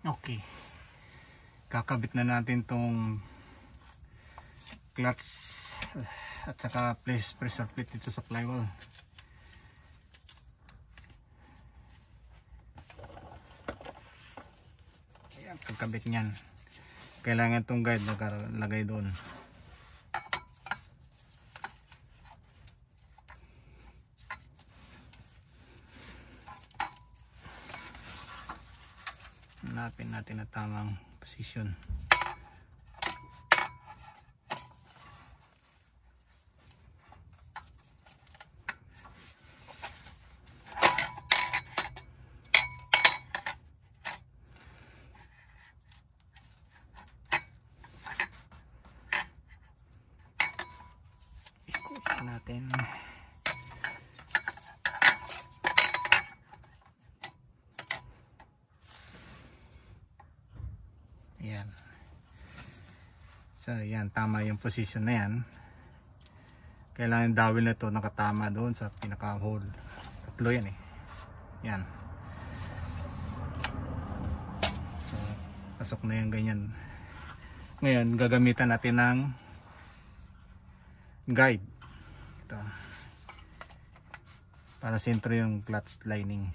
Okay, kakabit na natin tong clutch at saka pressure plate dito sa flywheel. Ayan, pagkabit nyan kailangan tong guide nakalagay doon. Hanapin natin ang tamang posisyon. Ikutin natin. Yan. So yan, tama yung position na yan. Kailangan dawil na ito nakatama doon sa pinaka hole. Tatlo yan eh. Yan. So pasok na yan ganyan. Ngayon gagamitan natin ng guide ito para sentro yung clutch lining.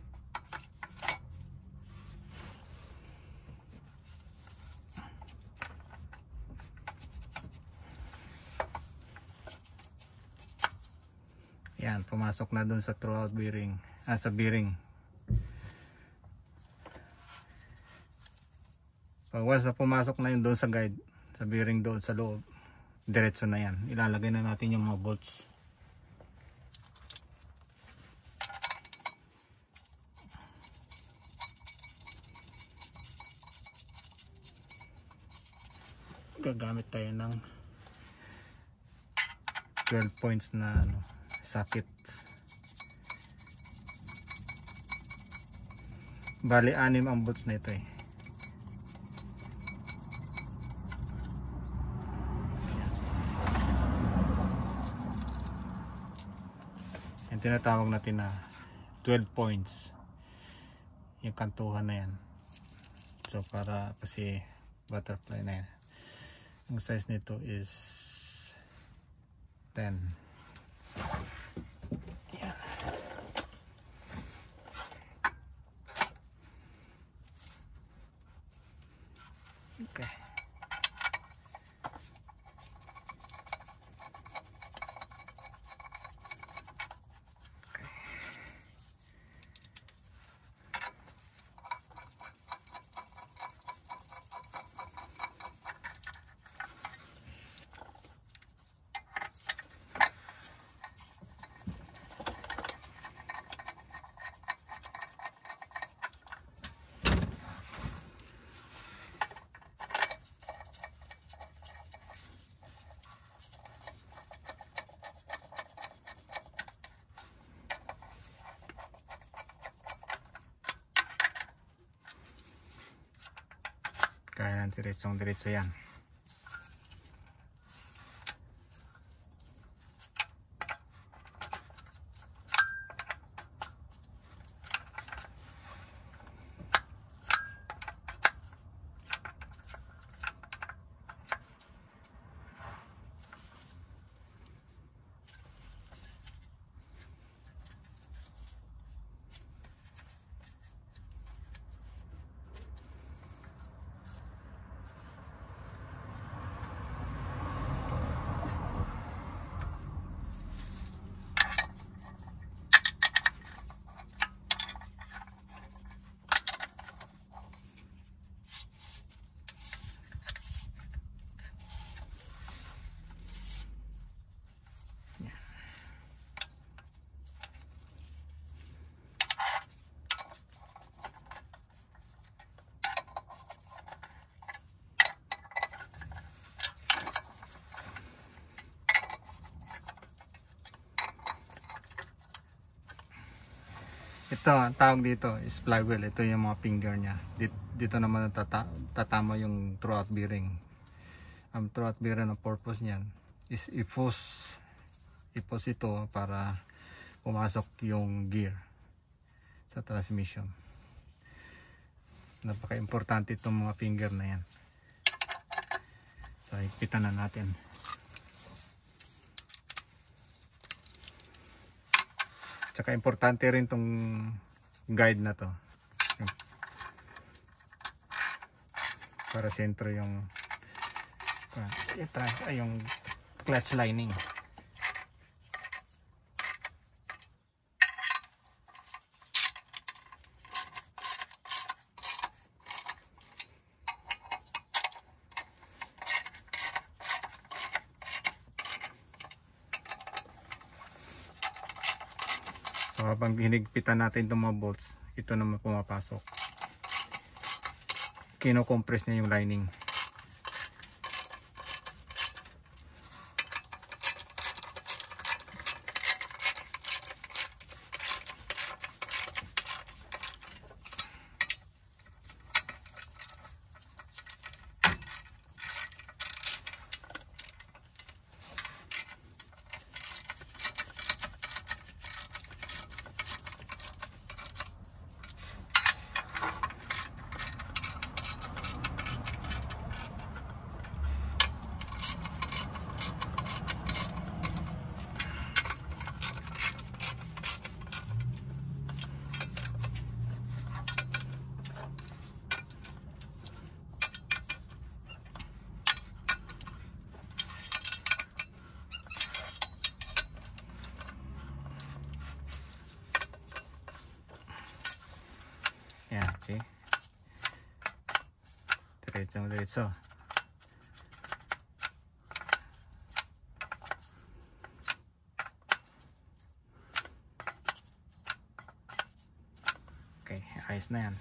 Yan, pumasok na doon sa throughout bearing, sa bearing. Pag once na pumasok na yun doon sa guide, sa bearing doon sa loob, diretso na yan. Ilalagay na natin yung mga bolts. Gagamit tayo ng 12 points na sockets. Bali 6 ang bolts na ito eh. Yung tinatawag natin na 12 points yung kantuhan na yan. So para kasi butterfly na yan. Ang size nito is 10. Yan. Okay. Kaya ng diretsong-diretso yan. Ito, ang tawag dito is flywheel. Ito yung mga finger niya. Dito naman tatama yung throughout bearing. Ang throughout bearing, ang purpose niyan is i-force ito para pumasok yung gear sa transmission. Napaka-importante itong mga finger na yan. So, higpitan na natin. Tsaka importante rin itong guide na to. Para sentro yung yung clutch lining. So habang hinigpitan natin itong mga bolts, ito naman pumapasok. Kino-compress niya yung lining. Yan, see? Diretso. Okay, ayos na yan.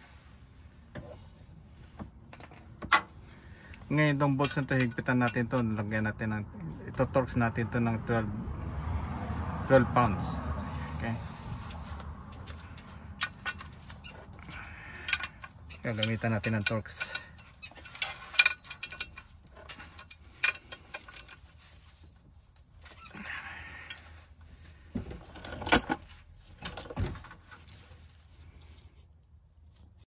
Ngayon itong bolts na ito, higpitan natin ito. Lagyan natin ng, ito torques natin ito ng 12 pounds. Okay. Gagamitan natin ng torques.